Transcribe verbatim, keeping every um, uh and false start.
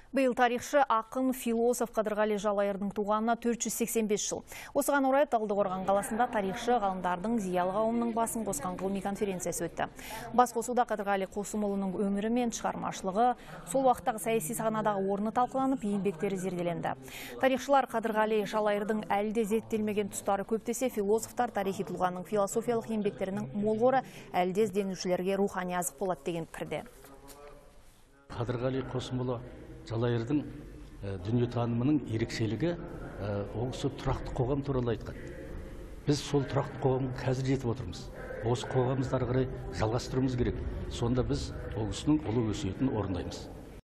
Биыл тарихшы, ақын, философ Қадырғали Жалайырдың туғанына төрт жүз сексен бес жыл. Осыған орай Талдықорған қаласында тарихшы ғалымдардың, зиялы қауымның басын қосқан ғылыми конференциясы өтті. Басқосуда Қадырғали Қосымұлының өмірі мен шығармашылығы, сол уақыттағы саяси сахнадағы орны талқыланып, еңбектері зерделенді. Тарихшылар Қадырғали Жалайырдың әлде зерттелмеген тұстары көп десе, философтар тарихи тұлғаның философиялық еңбектерінің мол қоры әлде ізденушілерге рухани азық болады деген пікірде. Қадырғали Қосымұлы Жалайырдың дүниетанымының ерекшелігі осы тұрақты қоғам туралы айтқан. Біз сол тұрақты қоғамға қазір жетіп отырмыз. Осы қоғамымызды ары қарай жалғастыруымыз керек. Сонда біз ол кісінің ұлы өсиетін орындаймыз.